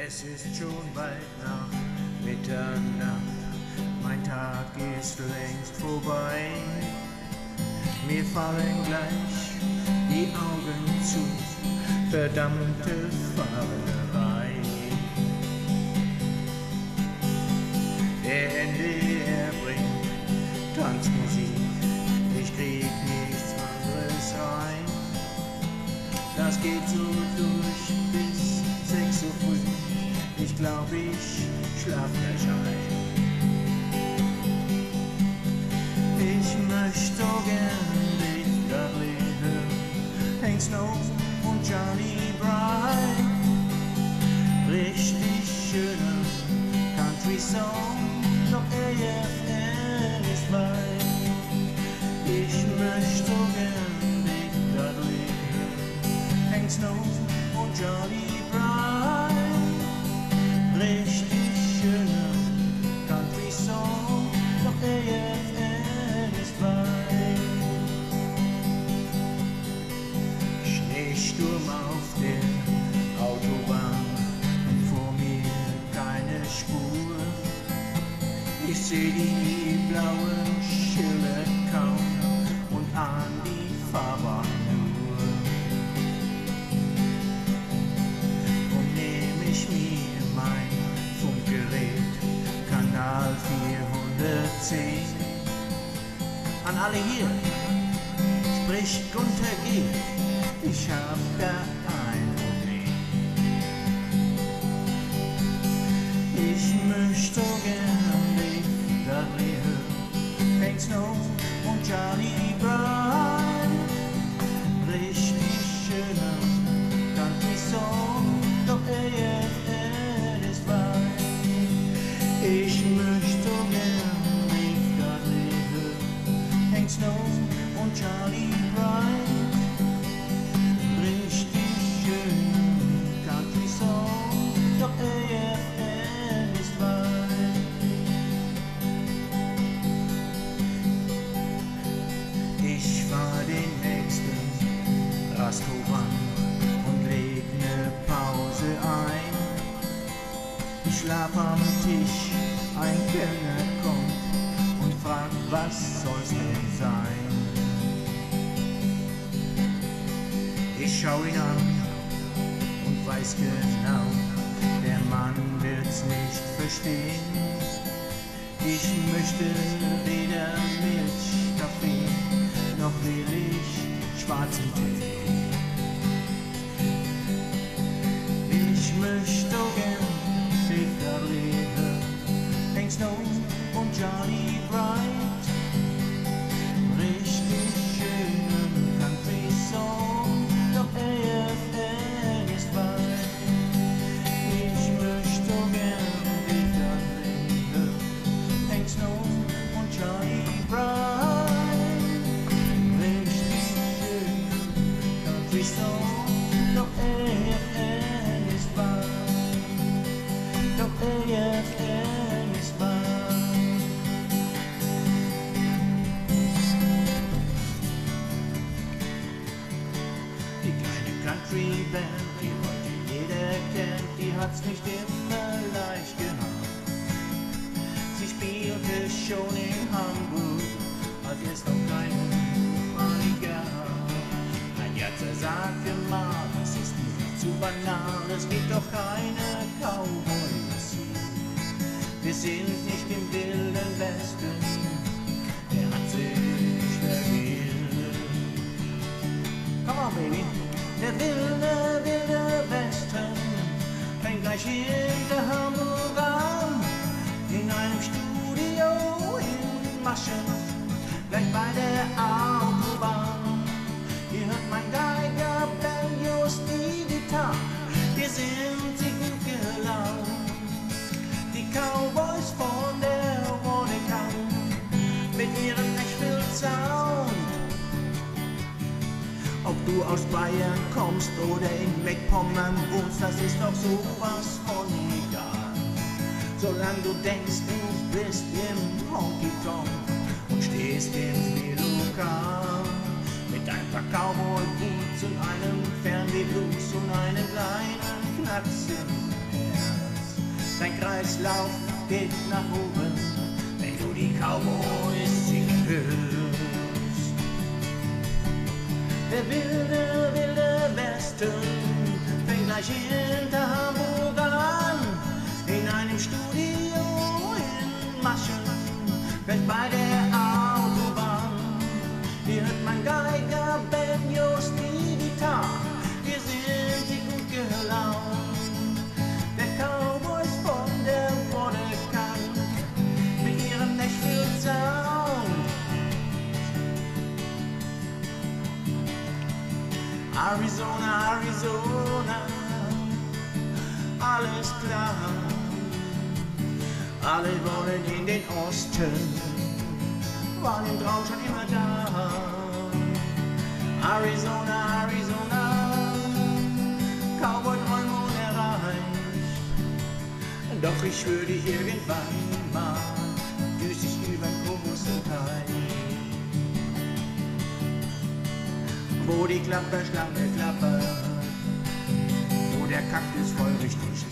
Es ist schon bald nach Mitternacht, mein Tag ist längst vorbei. Mir fallen gleich die Augen zu, verdammte Fahrerei. Der NDR bringt Tanzmusik, ich krieg nichts anderes rein. Das geht so durch bis 6 Uhr früh, ich glaub, ich schlaf gleich ein. Ich möchte so gern dich da hören, Hank Snow und Johnny Bryan. Richtig schöner Country-Song, doch AFN ist weit. Ich möchte so gern dich da hören, Hank Snow und Johnny Bryan. Richtig schöner Country-Song, doch AFN ist weit. Schneesturm auf der Autobahn, vor mir keine Spur. Ich seh die blauen Schilder kaum und ahn die Fahrbahn nur. Und nehm ich mir mein Funkgerät, Kanal 410. An alle hier, spricht Gunther G., ich hab da ein Problem. Ich möchte so gern dich da hören, Hank Snow und Johnny Bryan. Richtig schöner Country-Song, doch AFN ist weit. Ich möchte so gern dich da hören, Hank Snow und Johnny Bryan. Richtig schöner Country-Song, doch AFN ist weit. Ich fahr den nächsten Rasthof an und leg ne Pause ein. Ich schlaf am Tisch, ein Kellner kommt und fragt, was soll's denn sein? Ich schau ihn an und weiß genau, der Mann wird's nicht verstehen. Ich möchte weder Milchkaffee, noch will ich schwarzen Tee. Ich möchte so gern Peter Lehe, Hank Snow und Johnny Bright. Richtig schönen Country-Song, doch AFN ist weit. Ich möchte so gern Peter Lehe, Hank Snow und Johnny Bright. Richtig schönen Country-Song, doch AFN ist weit. Doch AFN ist weit. Die kleine Country-Band, die heute jeder kennt, die hat's nicht immer leicht gehabt. Sie spielte schon in Hamburg, als es noch keinen Money gab. Ein Jatzer sagte mal, das ist nicht zu banal, es gibt doch keine Cowboy-Musik. Wir sind nicht im wilden Westen, der hat sich verwirrt. Come on, baby. Der wilde Westen fängt gleich hinter Hamburg an, in einem Studio in Maschen, gleich bei der Autobahn. Hier hört mein Geiger Ben just die Gitarre, wir sind sie gut gelaunt. Die Cowboys von der Watertown mit ihrem Nashville-Sound. Ob du aus Bayern kommst oder in Meckpommern wohnst, das ist doch sowas von egal. Solange du denkst, du bist im Honky-Tonk und stehst im Lokal mit ein paar Cowboy-Boots und einem Fernweh-Blues und einem kleinen Knacks im Herz. sein Kreislauf geht nach oben, wenn du die Cowboys singen hörst. Der wilde, wilde Westen fängt gleich hinter Hamburg an, in einem Studio in Maschen, gleich bei der Autobahn. Hier hört man Geiger, Ben, Jost, die Gitarre, wir sind die gut gelaunt. Der Cowboys von der Vorderkant mit ihrem Nashville-Sound. Arizona, Arizona, alles klar. Alle wollen in den Osten, waren im Traum schon immer da. Arizona, Arizona, Cowboy-Träume unerreicht. Doch ich schwöre dir, irgendwann mal düst ich übern großen Teich. Wo die Klapperschlange klappert, wo der Kaktus feurig sticht,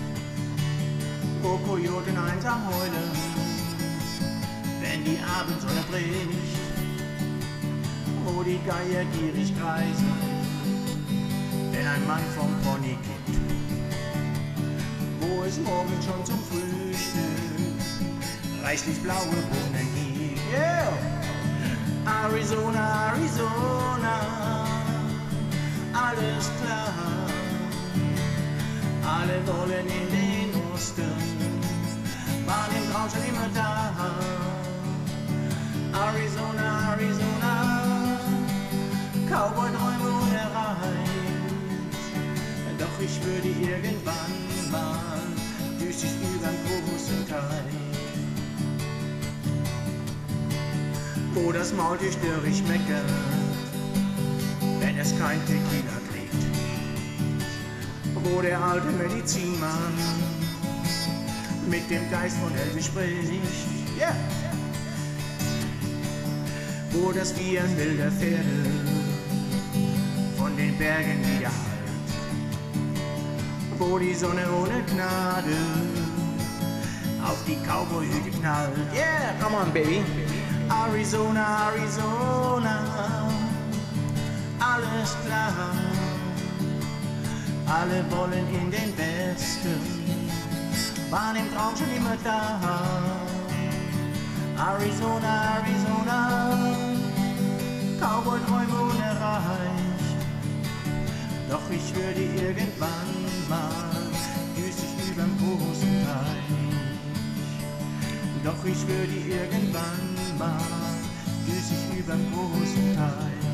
wo Kojoten einsam heulen, wenn die Abendsonne bricht, wo die Geier gierig kreisen, wenn ein Mann vom Pony kippt, wo es morgen schon zum Frühstück reichlich blaue Bohnen gibt. Yeah! Arizona, Arizona, alles klar. Alle wollen in den Osten, waren im Traum schon immer da. Arizona, Arizona, Cowboy-Träume unerreicht. Doch ich würde irgendwann mal düst ich übern großen Teich. Wo das Maultier störrig meckert, wenn es kein Tequila kriegt. Wo der alte Medizinmann mit dem Geist von Elvis spricht. Yeah. Wo das Wiehern wilder Pferde von den Bergen widerhallt. Wo die Sonne ohne Gnade auf die Cowboy-Hüte knallt. Yeah, come on, baby. Arizona, Arizona, alles klar. Alle wollen in den Westen, waren im Traum schon immer da. Arizona, Arizona, Cowboy-Träume unerreicht. Doch ich würde irgendwann mal düst ich übern großen Teich. Doch ich würde irgendwann mal düst ich übern großen Teich.